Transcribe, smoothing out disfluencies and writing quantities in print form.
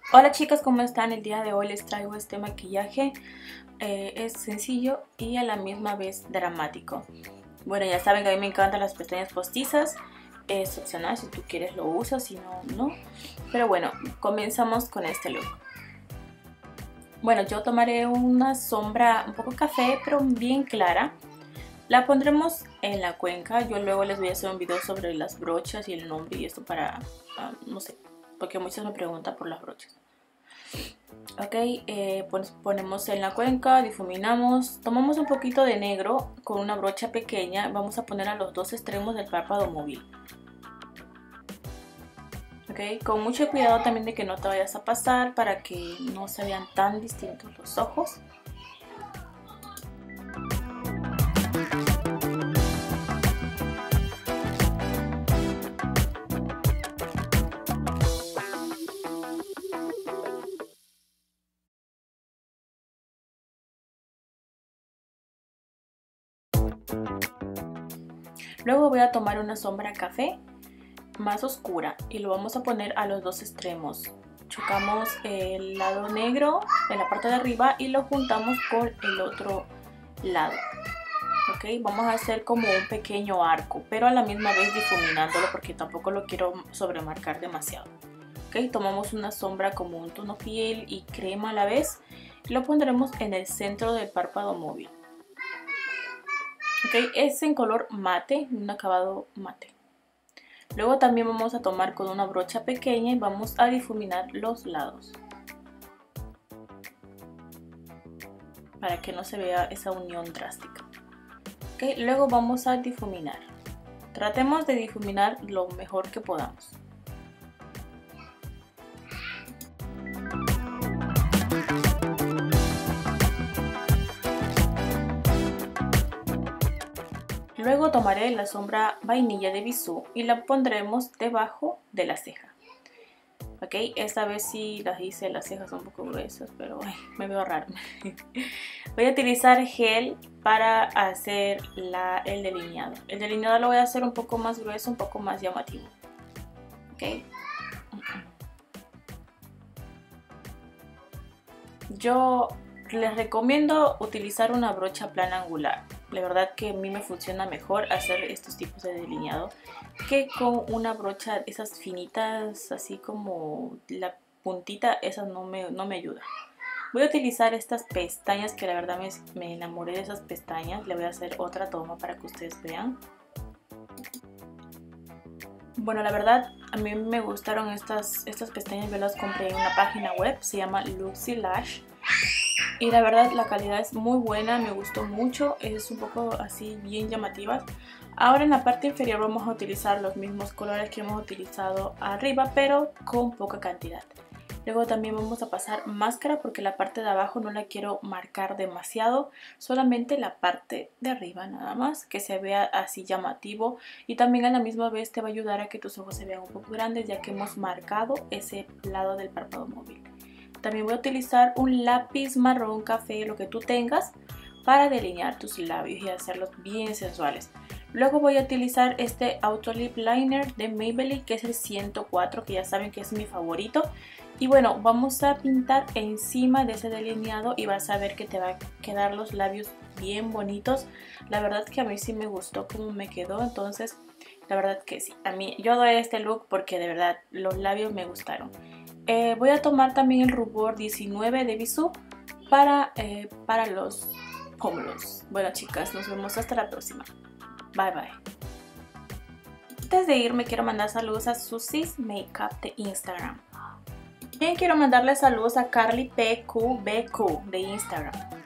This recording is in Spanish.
Hola chicas, ¿cómo están? El día de hoy les traigo este maquillaje. Es sencillo y a la misma vez dramático. Bueno, ya saben que a mí me encantan las pestañas postizas. Es opcional, si tú quieres lo usas, si no, no. Pero bueno, comenzamos con este look. Bueno, yo tomaré una sombra un poco café, pero bien clara. La pondremos en la cuenca. Yo luego les voy a hacer un video sobre las brochas y el nombre y esto para, no sé, porque muchos me preguntan por las brochas. Ok, pues ponemos en la cuenca, difuminamos, tomamos un poquito de negro con una brocha pequeña, vamos a poner a los dos extremos del párpado móvil. Ok, con mucho cuidado también de que no te vayas a pasar para que no se vean tan distintos los ojos. Luego voy a tomar una sombra café más oscura y lo vamos a poner a los dos extremos. Chocamos el lado negro en la parte de arriba y lo juntamos con el otro lado. Ok, vamos a hacer como un pequeño arco, pero a la misma vez difuminándolo porque tampoco lo quiero sobremarcar demasiado. Ok, tomamos una sombra como un tono piel y crema a la vez y lo pondremos en el centro del párpado móvil. Ok, es en color mate, un acabado mate. Luego también vamos a tomar con una brocha pequeña y vamos a difuminar los lados para que no se vea esa unión drástica. Okay, luego vamos a difuminar. Tratemos de difuminar lo mejor que podamos. Luego tomaré la sombra vainilla de Bisú y la pondremos debajo de la ceja. Ok, esta vez sí las hice las cejas un poco gruesas, pero me veo raro. Voy a utilizar gel para hacer el delineado. El delineado lo voy a hacer un poco más grueso, un poco más llamativo. Ok. Yo les recomiendo utilizar una brocha plana angular. La verdad que a mí me funciona mejor hacer estos tipos de delineado que con una brocha esas finitas, así como la puntita, esa no me ayuda. Voy a utilizar estas pestañas que la verdad me enamoré de esas pestañas. Le voy a hacer otra toma para que ustedes vean. Bueno, la verdad a mí me gustaron estas pestañas, yo las compré en una página web, se llama Luxy Lash. Y la verdad la calidad es muy buena, me gustó mucho, es un poco así bien llamativa. Ahora en la parte inferior vamos a utilizar los mismos colores que hemos utilizado arriba, pero con poca cantidad. Luego también vamos a pasar máscara porque la parte de abajo no la quiero marcar demasiado, solamente la parte de arriba nada más, que se vea así llamativo y también a la misma vez te va a ayudar a que tus ojos se vean un poco grandes ya que hemos marcado ese lado del párpado móvil. También voy a utilizar un lápiz marrón café, lo que tú tengas, para delinear tus labios y hacerlos bien sensuales. Luego voy a utilizar este Auto Lip Liner de Maybelline, que es el 104, que ya saben que es mi favorito. Y bueno, vamos a pintar encima de ese delineado y vas a ver que te va a quedar los labios bien bonitos. La verdad que a mí sí me gustó cómo me quedó, entonces la verdad que sí. Yo doy este look porque de verdad los labios me gustaron. Voy a tomar también el rubor 19 de Bisú para los pómulos. Bueno chicas, nos vemos hasta la próxima. Bye bye. Antes de irme quiero mandar saludos a Susis Makeup de Instagram. También quiero mandarle saludos a Carly PQBQ de Instagram.